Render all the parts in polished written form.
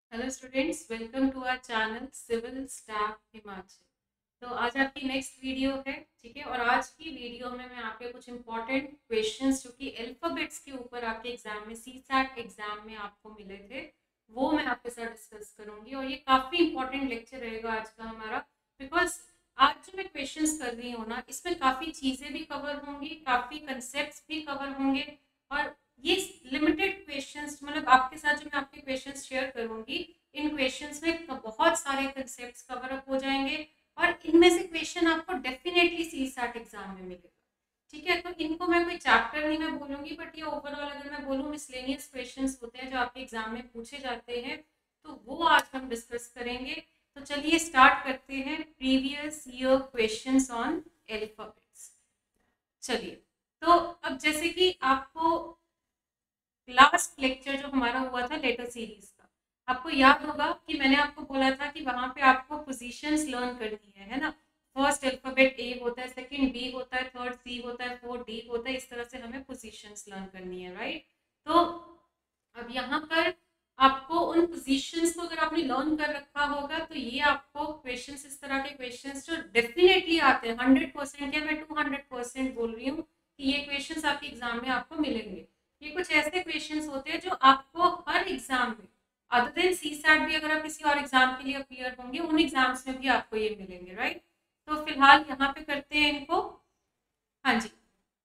Hello students, welcome to our channel civil staff Himachal. तो आज आपकी नेक्स्ट वीडियो है, ठीक है। और आज की वीडियो में मैं आपके कुछ इंपॉर्टेंट क्वेश्चंस जो कि अल्फाबेट्स के ऊपर आपके एग्जाम में सीसैट एग्जाम में आपको मिले थे, वो मैं आपके साथ डिस्कस करूंगी। और ये काफ़ी इंपॉर्टेंट लेक्चर रहेगा आज का हमारा, बिकॉज आज जो मैं क्वेश्चंस कर रही हूँ ना, इसमें काफ़ी चीज़ें भी कवर होंगी, काफ़ी कंसेप्ट भी कवर होंगे। और ये लिमिटेड क्वेश्चंस, मतलब आपके साथ जो मैं आपके क्वेश्चंस शेयर करूंगी, इन क्वेश्चंस में बहुत सारे कंसेप्ट्स कवर अप हो जाएंगे। और इनमें से क्वेश्चन आपको डेफिनेटली सीसैट एग्जाम में मिलेगा, ठीक है। तो इनको मैं कोई चैप्टर नहीं मैं बोलूंगी, बट ये ओवरऑल अगर मैं बोलूँ मिसलेनियस क्वेश्चंस होते हैं जो आपके एग्जाम में पूछे जाते हैं, तो वो आज हम डिस्कस करेंगे। तो चलिए स्टार्ट करते हैं previous year questions on alphabets. चलिए, तो अब जैसे कि आपको लास्ट लेक्चर जो हमारा हुआ था लेटर सीरीज का, आपको याद होगा कि मैंने आपको बोला था कि वहां पे आपको पोजीशंस लर्न करनी है ना। फर्स्ट अल्फाबेट ए होता है, सेकंड बी होता है, थर्ड सी होता है, फोर्थ डी होता है। इस तरह से हमें पोजीशंस लर्न करनी है, राइट। तो अब यहाँ पर आपको उन पोजीशंस को अगर आपने लर्न कर रखा होगा, तो ये आपको क्वेश्चंस, इस तरह के क्वेश्चंस जो डेफिनेटली आते हैं 100%, या मैं 200% बोल रही हूँ कि ये क्वेश्चंस आपके एग्जाम में आपको मिलेंगे। ये कुछ ऐसे क्वेश्चंस होते हैं जो आपको हर एग्जाम में, अदर देन सीसैट भी, अगर आप किसी और एग्जाम के लिए अपियर होंगे, उन एग्जाम्स में भी आपको ये मिलेंगे, राइट। तो फिलहाल यहाँ पे करते हैं इनको। हाँ जी,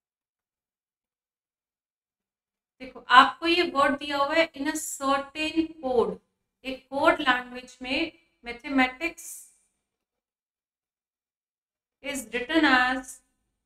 देखो आपको ये वर्ड दिया हुआ है इन अ सर्टेन कोड, एक कोड लैंग्वेज में। Mathematics is written as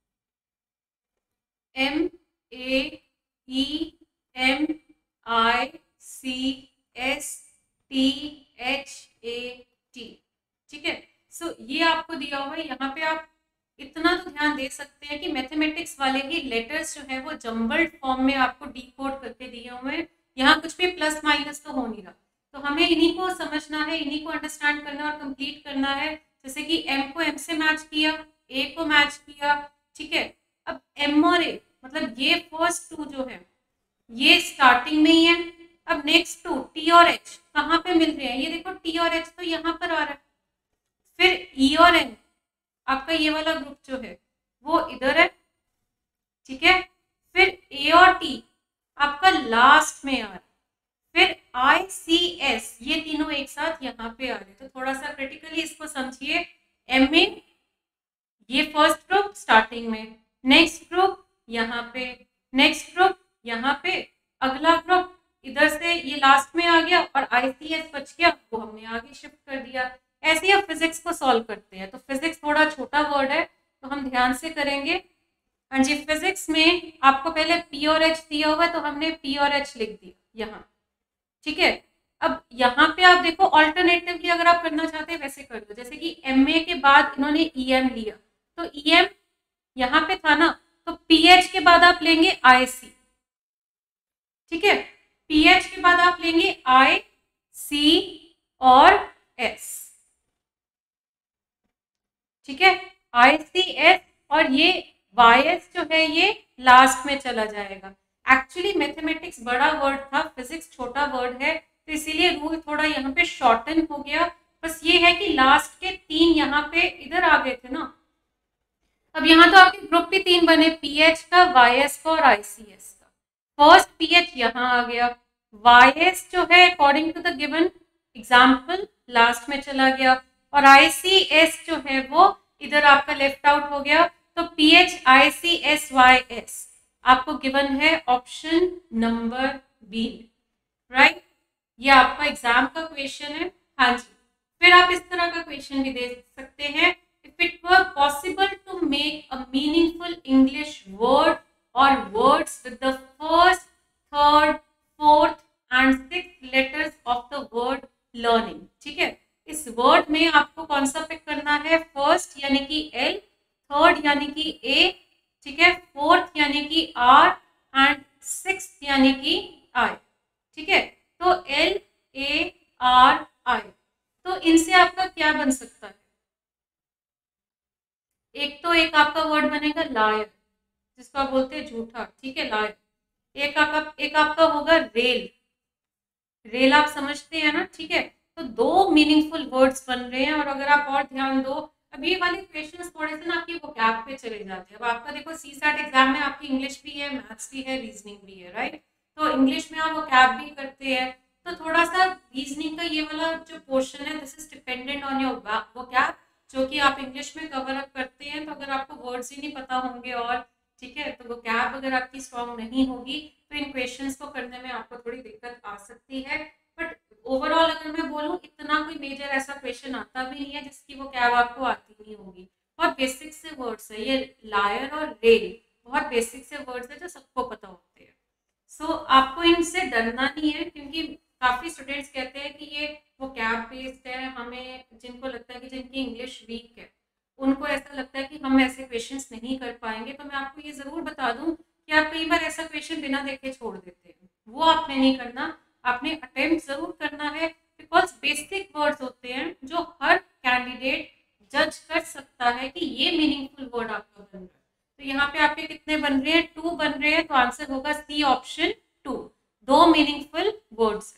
MAEMICSTHAT, ठीक है। सो ये आपको दिया हुआ है यहाँ पे। आप इतना तो ध्यान दे सकते हैं कि मैथमेटिक्स वाले ही लेटर्स जो है वो जम्बल्ड फॉर्म में आपको डिकोड करके दिए हुए हैं। यहाँ कुछ भी प्लस माइनस तो हो नहीं रहा, तो हमें इन्हीं को समझना है, इन्हीं को अंडरस्टैंड करना और कंप्लीट करना है। जैसे कि एम को एम से मैच किया, ए को मैच किया, ठीक है। अब एम और ए, मतलब ये फर्स्ट टू जो है ये स्टार्टिंग में ही है। अब नेक्स्ट टू टी और एच कहाँ पे मिल रहे हैं, ये देखो टी और एच तो यहाँ पर आ रहा है। फिर ई और एन, आपका ये वाला ग्रुप जो है वो इधर है, ठीक है। फिर ए और टी आपका लास्ट में आ रहा है। फिर आई सी एस, ये तीनों एक साथ यहाँ पे आ रहे हैं। तो थोड़ा सा क्रिटिकली इसको समझिए। एम ए, ये फर्स्ट ग्रुप स्टार्टिंग में, नेक्स्ट ग्रुप यहाँ पे, नेक्स्ट ग्रुप यहाँ पे, अगला ग्रुप इधर से ये लास्ट में आ गया, और आईसीएस बच गया, वो हमने आगे शिफ्ट कर दिया। ऐसे ही अब फिजिक्स को सॉल्व करते हैं। तो फिजिक्स थोड़ा छोटा वर्ड है, तो हम ध्यान से करेंगे। हाँ जी, फिजिक्स में आपको पहले पी और एच दिया हुआ है, तो हमने पी और एच लिख दिया यहाँ, ठीक है। अब यहाँ पे आप देखो, ऑल्टरनेटिवली अगर आप करना चाहते हैं वैसे कर दो। जैसे कि एमए के बाद इन्होंने ईएम लिया, तो ईएम यहाँ पे था ना, तो पीएच के बाद आप लेंगे आईसी, ठीक है। पीएच के बाद आप लेंगे आई सी और एस, ठीक है। आईसीएस, और ये वाईएस जो है ये लास्ट में चला जाएगा। एक्चुअली मैथमेटिक्स बड़ा वर्ड था, फिजिक्स छोटा वर्ड है, तो इसीलिए रूल थोड़ा यहाँ पे शॉर्टन हो गया। बस ये है कि लास्ट के तीन यहाँ पे इधर आ गए थे ना। अब यहाँ तो आपके ग्रुप भी तीन बने, पीएच का, वाईएस का और आईसीएस का। फर्स्ट पीएच यहाँ आ गया, वाईएस जो है according to the given example last में चला गया, और आईसीएस जो है वो इधर आपका लेफ्ट आउट हो गया। तो PH I C S Y S आपको गिवन है ऑप्शन नंबर बी, राइट। ये आपका एग्जाम का क्वेश्चन है। हाँ जी, फिर आप इस तरह का क्वेश्चन भी दे सकते हैं। If it were possible to make a meaningful English word और words with the first, third, fourth and six letters of the word learning, ठीक है। इस वर्ड में आपको कौन सा पिक करना है, फर्स्ट यानी कि एल, थर्ड यानी कि ए, ठीक है, फोर्थ यानी कि आर एंड सिक्स यानी कि आई, ठीक है। तो एल ए आर आई, तो इनसे आपका क्या बन सकता है। एक तो एक आपका वर्ड बनेगा लायर, जिसको आप बोलते हैं झूठा, ठीक है, लायर। एक आपका होगा रेल, रेल आप समझते हैं ना, ठीक है। तो दो मीनिंगफुल वर्ड्स बन रहे हैं। और अगर आप और ध्यान दो, अब ये वाले क्वेश्चंस थोड़े से ना आपकी वोकैब पे चले जाते हैं। अब आपका देखो सीसैट एग्जाम में आपकी इंग्लिश भी है, मैथ्स भी है, रीजनिंग भी है, राइट। तो इंग्लिश में आप वोकैब भी करते हैं, तो थोड़ा सा रीजनिंग का ये वाला जो पोर्शन है this is dependent on your vocab, जो कि आप इंग्लिश में कवर अप करते हैं। तो अगर आपको वर्ड्स ही नहीं पता होंगे और ठीक है, तो वोकैब अगर आपकी स्ट्रांग नहीं होगी तो इन क्वेश्चंस को करने में आपको थोड़ी दिक्कत आ सकती है। बट ओवरऑल अगर मैं बोलूँ, इतना कोई मेजर ऐसा क्वेश्चन आता भी नहीं है जिसकी वोकैब आपको आती नहीं होगी। बहुत बेसिक से वर्ड्स है ये, लायर और रेल बहुत बेसिक से वर्ड्स है जो सबको पता होते हैं। सो आपको इनसे डरना नहीं है, क्योंकि काफी स्टूडेंट्स कहते हैं कि ये वो कैब बेस्ड है, हमें जिनको लगता है कि जिनकी इंग्लिश वीक है उनको ऐसा लगता है कि हम ऐसे क्वेश्चंस नहीं कर पाएंगे। तो मैं आपको ये जरूर बता दूं कि आप कई बार ऐसा क्वेश्चन बिना देखे छोड़ देते हैं, वो आपने नहीं करना। आपने अटेम्प्ट जरूर करना है, बिकॉज बेसिक वर्ड्स होते हैं जो हर कैंडिडेट जज कर सकता है कि ये मीनिंगफुल वर्ड आपका बन रहा है। तो यहाँ पे आपके कितने बन रहे हैं, 2 बन रहे हैं, तो आंसर होगा सी ऑप्शन 2, 2 मीनिंगफुल वर्ड्स।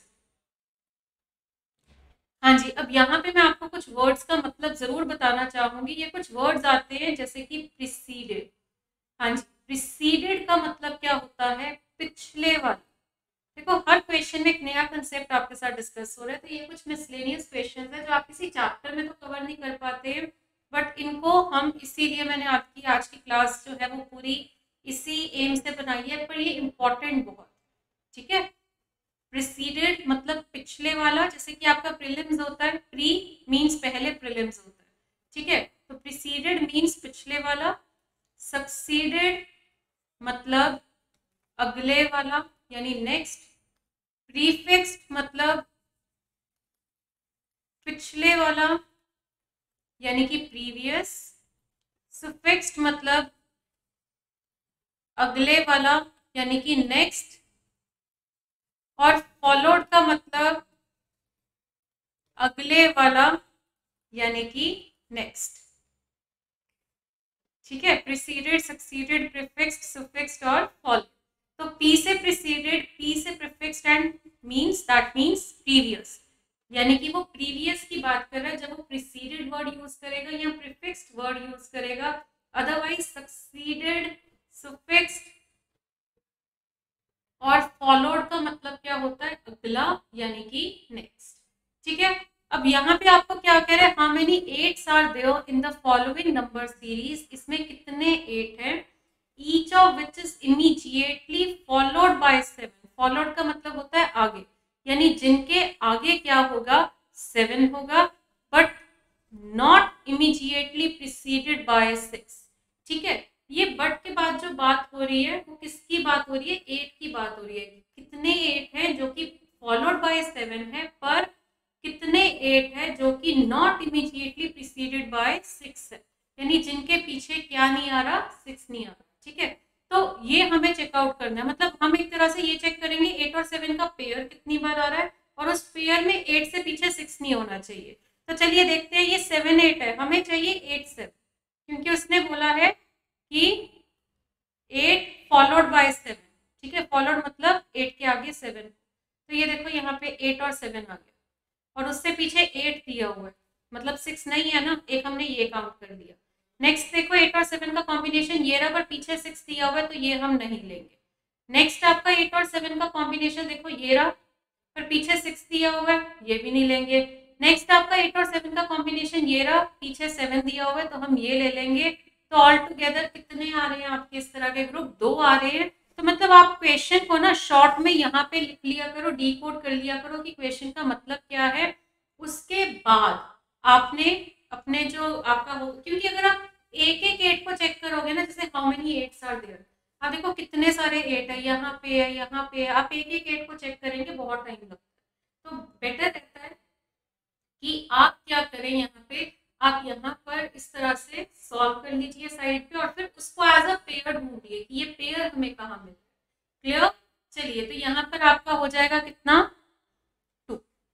हाँ जी, अब यहाँ पे मैं आपको कुछ वर्ड्स का मतलब जरूर बताना चाहूंगी। ये कुछ वर्ड्स आते हैं जैसे कि प्रिसीडेड। हाँ जी, प्रिसीडेड का मतलब क्या होता है, पिछले वाला। देखो हर क्वेश्चन में एक नया कंसेप्ट आपके साथ डिस्कस हो रहा है, तो ये कुछ मिसलेनियस क्वेश्चन है जो आप किसी चैप्टर में तो कवर नहीं कर पाते हैं, बट इनको हम इसीलिए मैंने आपकी आज की क्लास जो है वो पूरी इसी एम से बनाई है, पर ये इम्पोर्टेंट बहुत, ठीक है। प्रिसीडेड मतलब पिछले वाला, जैसे कि आपका प्रीलिम्स होता है, प्री मींस पहले प्रीलिम्स होता है, ठीक है। तो प्रिसीडेड मींस पिछले वाला, सक्सीडेड मतलब अगले वाला यानी नेक्स्ट, प्रीफिक्स्ड मतलब पिछले वाला यानी कि प्रीवियस, सुफिक्स्ड मतलब अगले वाला यानी कि नेक्स्ट, और फॉलोड का मतलब अगले वाला यानी कि नेक्स्ट, ठीक है। प्रिसीडेड, सक्सीडेड, प्रीफिक्स्ड, सुफिक्स्ड और फॉलो। तो पी से प्रिसीडेड, पी से prefixed and means that means previous, यानी कि वो प्रीवियस की बात कर रहा है जब वो प्रिसीडेड वर्ड यूज करेगा या प्रीफिक्स्ड वर्ड यूज करेगा। अदरवाइज सक्सीडेड, सुफिक्स्ड और फॉलोड का मतलब क्या होता है, अगला यानी कि नेक्स्ट, ठीक है। अब यहाँ पे आपको क्या कह रहे हैं, how many 8s are there in the following number series, इसमें कितने 8 हैं, each of which is immediately followed by 7। Followed का मतलब होता है आगे, यानी जिनके आगे क्या होगा, 7 होगा, but not immediately preceded by 6, ठीक है। ये बट के बाद जो बात हो रही है वो किसकी बात हो रही है, 8 की बात हो रही है। कितने 8 हैं जो कि फॉलोड बाय 7 है, पर कितने 8 है जो कि नॉट इमीडिएटली प्रिसीडेड बाय 6 है, यानी जिनके पीछे क्या नहीं आ रहा, 6 नहीं आ रहा, ठीक है। तो ये हमें चेकआउट करना है, मतलब हम एक तरह से ये चेक करेंगे 8 और 7 का पेयर कितनी बार आ रहा है, और उस पेयर में 8 से पीछे 6 नहीं होना चाहिए। तो चलिए देखते हैं, ये 7 8 है, हमें चाहिए 8 7, क्योंकि उसने बोला है कि 8 फॉलोड बाय 7, ठीक है। फॉलोड मतलब 8 के आगे 7, तो ये देखो यहाँ पे 8 और 7 आ गया, और उससे पीछे 8 दिया हुआ है, मतलब 6 नहीं है ना, एक हमने ये काउंट कर दिया। नेक्स्ट देखो 8 और 7 का कॉम्बिनेशन ये रहा, पर पीछे 6 दिया हुआ है, तो ये हम नहीं लेंगे। नेक्स्ट आपका 8 और 7 का कॉम्बिनेशन देखो ये रहा, पर पीछे 6 दिया हुआ है, ये भी नहीं लेंगे। नेक्स्ट आपका 8 और 7 का कॉम्बिनेशन ये रहा, पीछे 7 दिया हुआ है, तो हम ये ले लेंगे। तो ऑल टुगेदर कितने आ रहे हैं आपके इस तरह के ग्रुप, 2 आ रहे हैं। तो मतलब आप क्वेश्चन को ना शॉर्ट में यहाँ पे लिख लिया करो, डीकोड कर लिया करो कि क्वेश्चन का मतलब क्या है। उसके बाद आपने अपने जो आपका हो, क्योंकि अगर आप एक एक 8 को चेक करोगे ना, जैसे how many 8s are there, आप देखो कितने सारे 8 है, यहाँ पे है, यहाँ पे है, आप एक एक 8 को चेक करेंगे बहुत टाइम लगता है। तो बेटर रहता है कि आप क्या करें, यहाँ पे आप यहाँ पर इस तरह से सॉल्व कर लीजिए साइड पे, और फिर उसको एज अ पेयर ढूंढिए कि ये पेयर हमें कहाँ मिल रहा है। क्लियर, चलिए तो यहाँ पर आपका हो जाएगा कितना, 2,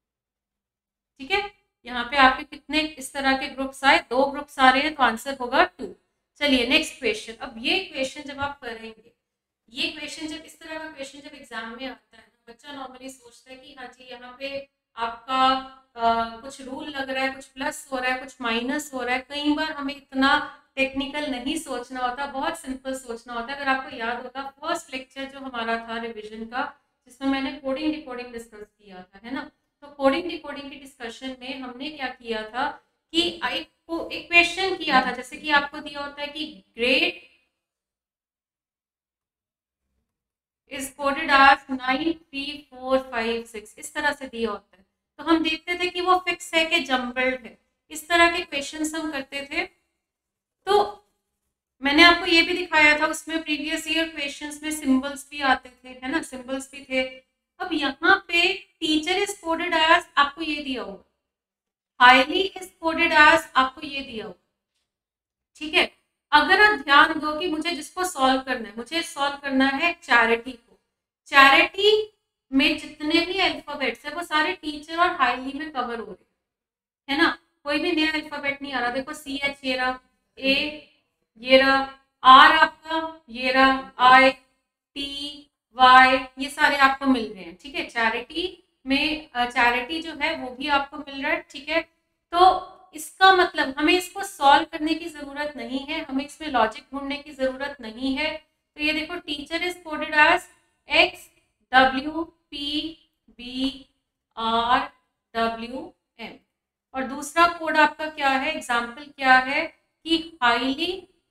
ठीक है। यहाँ पे आपके कितने इस तरह के ग्रुप्स आए, 2 ग्रुप्स आ रहे हैं, तो आंसर होगा 2। चलिए नेक्स्ट क्वेश्चन। अब ये क्वेश्चन जब आप करेंगे, ये क्वेश्चन जब इस तरह का क्वेश्चन जब एग्जाम में आता है ना, बच्चा नॉर्मली सोचता है कि हाँ जी यहाँ पे आपका कुछ रूल लग रहा है, कुछ प्लस हो रहा है, कुछ माइनस हो रहा है। कई बार हमें इतना टेक्निकल नहीं सोचना होता, बहुत सिंपल सोचना होता है। अगर आपको याद होगा फर्स्ट लेक्चर जो हमारा था रिविजन का, जिसमें मैंने कोडिंग डिकोडिंग डिस्कस किया था, है ना। तो कोडिंग डिकोडिंग के डिस्कशन में हमने क्या किया था कि एक क्वेश्चन किया था, जैसे कि आपको दिया होता है कि ग्रेड इज कोडेड एज 93456, इस तरह से दिया होता है। तो हम देखते थे कि वो फिक्स है कि जम्बल्ड है। इस तरह के क्वेश्चंस हम करते थे। तो मैंने आपको ये भी दिखाया था, उसमें प्रीवियस ईयर क्वेश्चंस में सिंबल्स भी आते थे, है ना, सिंबल्स भी थे। अब यहाँ पे टीचर इज कोडेड एज आपको ये दिया होगा, हाईली इज कोडेड एज आपको ये दिया होगा, ठीक है। अगर आप ध्यान दो कि मुझे जिसको सॉल्व करना है, मुझे सॉल्व करना है चैरिटी को। चैरिटी में जितने भी अल्फाबेट्स है वो सारे टीचर और हाईली में कवर हो रहे हैं, है ना। कोई भी नया अल्फाबेट नहीं आ रहा। देखो सी एच ये रहा, ए ये रहा, आर आपका ये रहा, आई टी वाई ये सारे आपको मिल रहे हैं, ठीक है। चैरिटी में चैरिटी जो है वो भी आपको मिल रहा है, ठीक है। तो इसका मतलब हमें इसको सॉल्व करने की जरूरत नहीं है, हमें इसमें लॉजिक ढूंढने की जरूरत नहीं है। तो ये देखो teacher is coded as X W P B R W M. और दूसरा कोड आपका क्या है, एग्जाम्पल क्या है कि highly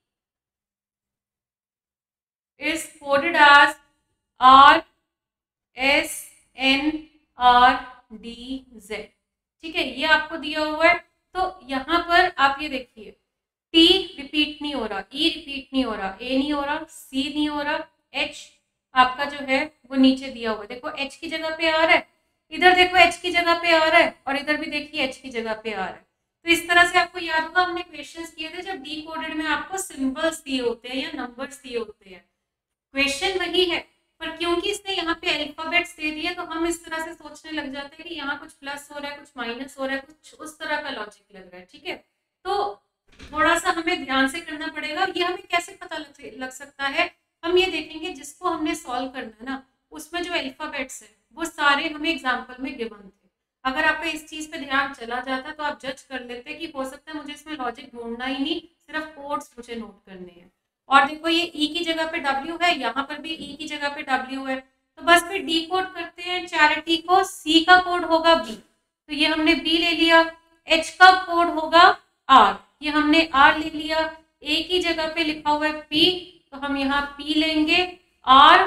is coded as R S N R D Z, ठीक है। ये आपको दिया हुआ है। तो यहाँ पर आप ये देखिए, टी रिपीट नहीं हो रहा, ई रिपीट नहीं हो रहा, ए नहीं हो रहा, सी नहीं हो रहा, एच आपका जो है वो नीचे दिया हुआ है। देखो एच की जगह पे आ रहा है, इधर देखो एच की जगह पे आ रहा है, और इधर भी देखिए एच की जगह पे आ रहा है। तो इस तरह से आपको याद होगा हमने क्वेश्चंस किए थे जब डी कोडेड में आपको सिंबल्स दिए होते हैं या नंबर्स दिए होते हैं। क्वेश्चन वही है, पर क्योंकि इसने यहाँ पे अल्फाबेट्स दे दिए तो हम इस तरह से सोचने लग जाते हैं कि यहाँ कुछ प्लस हो रहा है, कुछ माइनस हो रहा है, कुछ उस तरह का लॉजिक लग रहा है, ठीक है। तो थोड़ा सा हमें ध्यान से करना पड़ेगा। ये हमें कैसे पता लग सकता है, हम ये देखेंगे जिसको हमने सॉल्व करना है ना, उसमें जो अल्फाबेट्स है वो सारे हमें एग्जाम्पल में गिवन थे। अगर आपका इस चीज पे ध्यान चला जाता तो आप जज कर लेते कि हो सकता है मुझे इसमें लॉजिक ढूंढना ही नहीं, सिर्फ कोड्स मुझे नोट करने हैं। और देखो ये ई की जगह पे डब्ल्यू है, यहाँ पर भी ई की जगह पे डब्ल्यू है, तो बस फिर डी कोड करते हैं चैरिटी को। सी का कोड होगा बी, तो ये हमने बी ले लिया। एच का कोड होगा आर, ये हमने आर ले लिया। ए की जगह पे लिखा हुआ है पी, तो हम यहाँ पी लेंगे। आर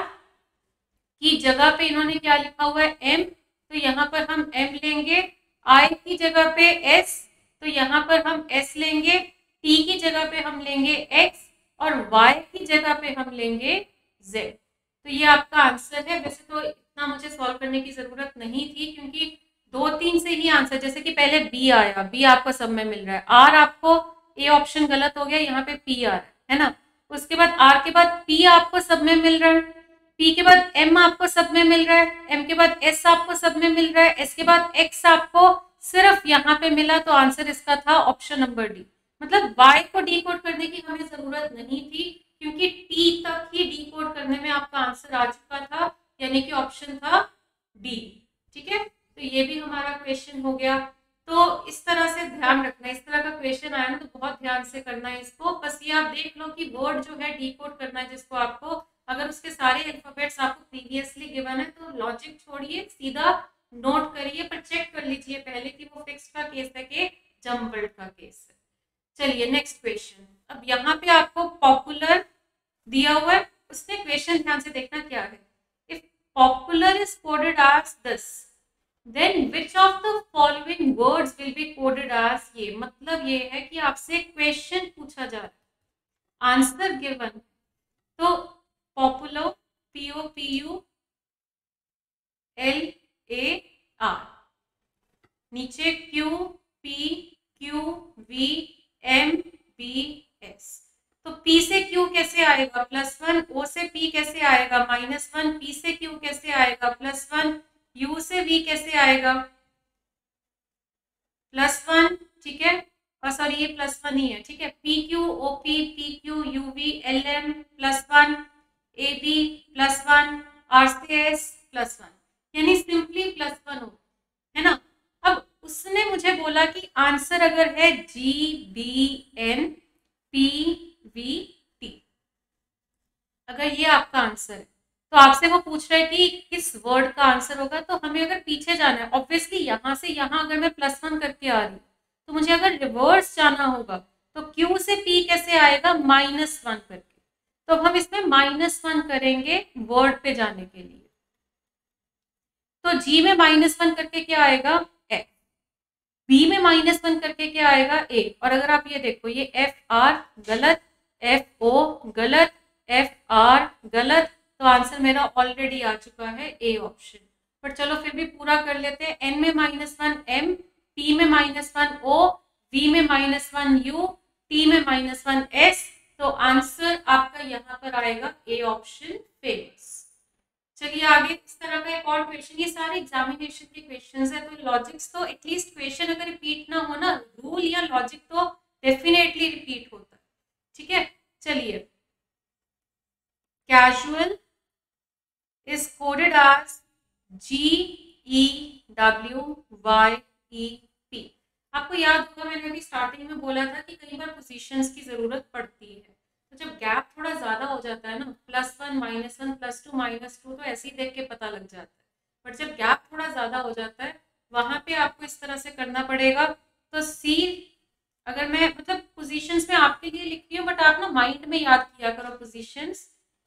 की जगह पे इन्होंने क्या लिखा हुआ है एम, तो यहाँ पर हम एम लेंगे। आई की जगह पे एस, तो यहाँ पर हम एस लेंगे। टी की जगह पे हम लेंगे एक्स, और y की जगह पे हम लेंगे z। तो ये आपका आंसर है। वैसे तो इतना मुझे सॉल्व करने की जरूरत नहीं थी, क्योंकि 2-3 से ही आंसर, जैसे कि पहले b आया, b आपको सब में मिल रहा है। r आपको a ऑप्शन गलत हो गया, यहाँ पे p आ रहा है ना। उसके बाद r के बाद p आपको सब में मिल रहा है, p के बाद m आपको सब में मिल रहा है, m के बाद s आपको सब में मिल रहा है, s के बाद x आपको सिर्फ यहाँ पे मिला। तो आंसर इसका था ऑप्शन नंबर डी। मतलब y को डीकोड करने की हमें जरूरत नहीं थी, क्योंकि t तक ही डीकोड करने में आपका आंसर आ चुका था, यानी कि ऑप्शन था डी, ठीक है। तो ये भी हमारा क्वेश्चन हो गया। तो इस तरह से ध्यान रखना, इस तरह का क्वेश्चन आया ना तो बहुत ध्यान से करना है इसको। बस ये आप देख लो कि वर्ड जो है डीकोड करना है जिसको आपको, अगर उसके सारे अल्फाबेट्स आपको प्रीवियसली गिवन है तो लॉजिक छोड़िए, सीधा नोट करिए, पर चेक कर लीजिए पहले कि वो फिक्स्ड का केस है कि जम्बल्ड का केस है। चलिए नेक्स्ट क्वेश्चन। अब यहाँ पे आपको पॉपुलर दिया हुआ है, उसने क्वेश्चन ध्यान से देखना क्या है। If popular is coded as this, then which of the following words will be coded as ये। मतलब ये है कि आपसे क्वेश्चन पूछा जा रहा है, आंसर गिवन। तो पॉपुलर POPULAR, नीचे QPQVMBS। तो P से Q कैसे आएगा +1, O से P कैसे आएगा -1, P से Q कैसे आएगा +1, U से V कैसे आएगा +1, ठीक है। और सॉरी ये +1 ही है, ठीक है। PQOP PQUV LM +1, AB +1, R से S +1। यानी सिंपली +1 होगा, है ना। अब उसने मुझे बोला कि आंसर अगर है GBNPVT, अगर ये आपका आंसर है तो आपसे वो पूछ रहे कि किस वर्ड का आंसर होगा। तो हमें अगर पीछे जाना है, ऑब्वियसली यहाँ से यहाँ अगर मैं +1 करके आ रही हूँ तो मुझे अगर रिवर्स जाना होगा तो Q से P कैसे आएगा, -1 करके। तो अब हम इसमें -1 करेंगे वर्ड पे जाने के लिए। तो G में -1 करके क्या आएगा, F, B में -1 करके क्या आएगा, A। और अगर आप ये देखो, ये FR गलत, FO गलत, FR गलत, तो आंसर मेरा ऑलरेडी आ चुका है A ऑप्शन। पर चलो फिर भी पूरा कर लेते हैं। N में -1 M, P में -1 O, V में -1 U, T में -1 S। तो आंसर आपका यहाँ पर आएगा A ऑप्शन, फेमस। चलिए आगे इस तरह का एक और क्वेश्चन, ये सारे एग्जामिनेशन के क्वेश्चंस है, तो लॉजिक्स तो एटलीस्ट क्वेश्चन अगर रिपीट ना हो ना, रूल या लॉजिक तो डेफिनेटली रिपीट होता है, ठीक है। चलिए, casual is coded as GEWYEP। आपको याद होगा मैंने अभी स्टार्टिंग में बोला था कि कई बार पोजीशंस की जरूरत पड़ती है, तो जब गैप थोड़ा ज्यादा हो जाता है ना, +1 -1 +2 -2, तो ऐसे ही देख के पता लग जाता है। बट जब गैप थोड़ा ज्यादा हो जाता है वहां पे आपको इस तरह से करना पड़ेगा। तो सी, अगर मैं मतलब पोजीशंस में आपके लिए लिख रही हूँ, बट आप ना माइंड में याद किया करो पोजीशंस।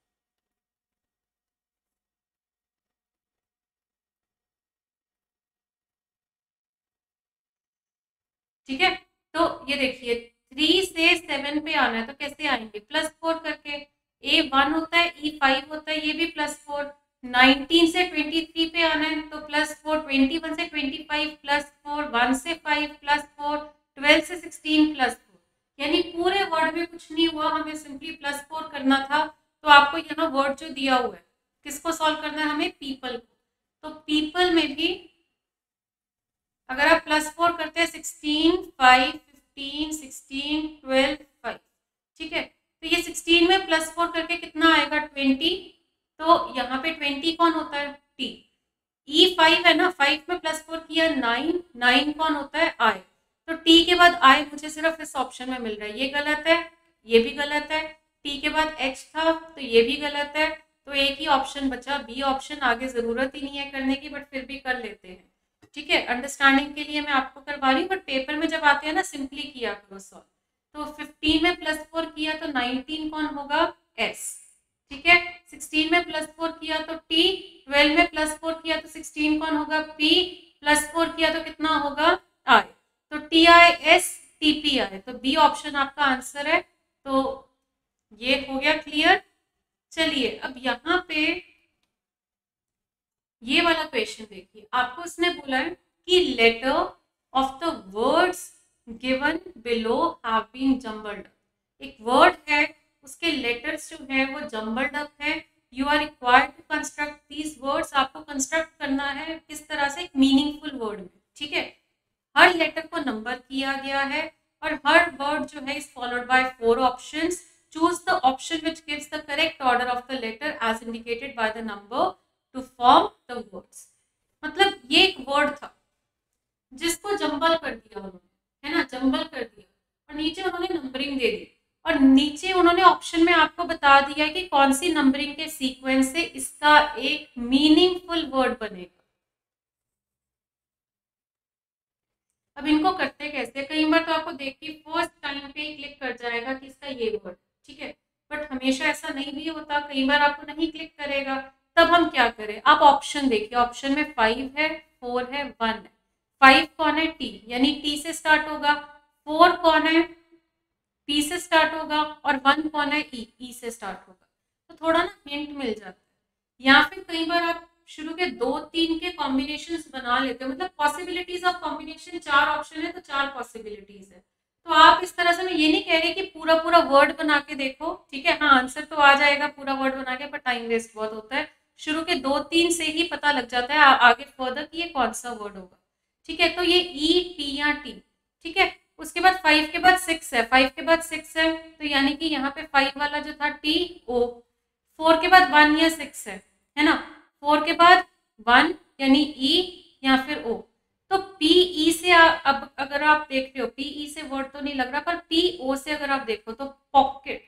ठीक है, तो ये देखिए 3 से 7 पे आना है तो कैसे आएंगे, +4 करके। A1 होता है, E5 होता है, ये भी +4। 19 से 23 पे आना है तो +4, 21 से 25 +4, 1 से 5 +4, 12 से 16 +4। यानी पूरे वर्ड में कुछ नहीं हुआ, हमें सिंपली +4 करना था। तो आपको यहाँ वर्ड जो दिया हुआ है, किसको सॉल्व करना है, हमें पीपल को। तो पीपल में भी अगर आप +4 करते हैं, 16 5 15 16 12 5, ठीक है। तो ये 16 में +4 करके कितना आएगा, 20। तो यहाँ पे 20 कौन होता है, T। E5 है ना, 5 में +4 किया 9, 9 कौन होता है, I। तो T के बाद I मुझे सिर्फ इस ऑप्शन में मिल रहा है, ये गलत है, ये भी गलत है। T के बाद H था तो ये भी गलत है। तो एक ही ऑप्शन बचा, B ऑप्शन। आगे जरूरत ही नहीं है करने की, बट फिर भी कर लेते हैं, ठीक है। अंडरस्टैंडिंग के लिए मैं आपको करवा रही हूँ, बट पेपर में जब आते हैं ना सिंपली किया करो सॉल्व। तो 15 में +4 किया तो 19 कौन होगा, S, ठीक है। 16 में +4 किया तो T, 12 में +4 किया तो 16 कौन होगा, P, +4 किया तो कितना होगा, I। तो TISTPI, तो बी ऑप्शन आपका आंसर है। तो ये हो गया क्लियर। चलिए अब यहाँ पे ये वाला क्वेश्चन देखिए, आपको उसने बोला है कि letter of the words given below have been jumbled. एक वर्ड है, उसके लेटर्स जो है वो जम्बल्ड अप है। You are required to construct these words. आपको कंस्ट्रक्ट करना है किस तरह से, एक मीनिंगफुल वर्ड में, ठीक है। हर लेटर को नंबर किया गया है और हर वर्ड जो है is followed by 4 options. Choose the option which gives the correct order of the letter as indicated by the number to form the words. मतलब ये एक वर्ड था जिसको जंबल कर दिया उन्होंने, है ना, जंबल कर दिया, और नीचे उन्होंने नंबरिंग दे दी, और नीचे उन्होंने ऑप्शन में आपको बता दिया कि कौन सी नंबरिंग के सीक्वेंस से इसका एक मीनिंगफुल वर्ड बनेगा। अब इनको करते कैसे, कई बार तो आपको देख के फर्स्ट टाइम पे ही क्लिक कर जाएगा कि इसका ये वर्ड, ठीक है। बट हमेशा ऐसा नहीं भी होता, कई बार आपको नहीं क्लिक करेगा। तब हम क्या करें, आप ऑप्शन देखिए, ऑप्शन में 5 है, 4 है, 1 है। 5 कौन है, टी, यानी टी से स्टार्ट होगा। 4 कौन है, पी से स्टार्ट होगा। और 1 कौन है, ई से स्टार्ट होगा। तो थोड़ा ना हिंट मिल जाता है। या फिर कई बार आप शुरू के 2-3 के कॉम्बिनेशन बना लेते हो, मतलब पॉसिबिलिटीज ऑफ कॉम्बिनेशन 4 ऑप्शन है तो 4 पॉसिबिलिटीज है। तो आप इस तरह से, मैं ये नहीं कह रही कि पूरा पूरा वर्ड बना के देखो, ठीक है। हाँ, आंसर तो आ जाएगा पूरा वर्ड बना के, पर टाइम वेस्ट बहुत होता है। शुरू के 2-3 से ही पता लग जाता है आगे फर्दर कि ये कौन सा वर्ड होगा, ठीक है। तो ये ई, टी या टी, ठीक है। उसके बाद 5 के बाद 6 है, 5 के बाद 6 है, तो यानी कि यहाँ पे 5 वाला जो था टी ओ। 4 के बाद 1 या 6 है ना। 4 के बाद 1 यानी ई या फिर ओ। तो पीई से अब अगर आप देख रहे हो, पीई से वर्ड तो नहीं लग रहा, पर पीओ से अगर आप देखो तो पॉकेट,